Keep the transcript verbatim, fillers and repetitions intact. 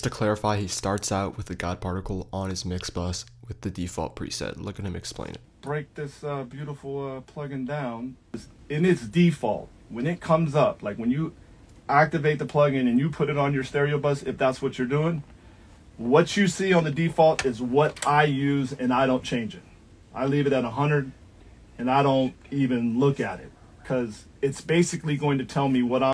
to clarify, he starts out with the God particle on his mix bus with the default preset. Look at him explain it. Break this uh, beautiful uh, plugin down. In its default, when it comes up, like when you activate the plugin and you put it on your stereo bus, if that's what you're doing, what you see on the default is what I use, and I don't change it. I leave it at one hundred and I don't even look at it, because it's basically going to tell me what I'm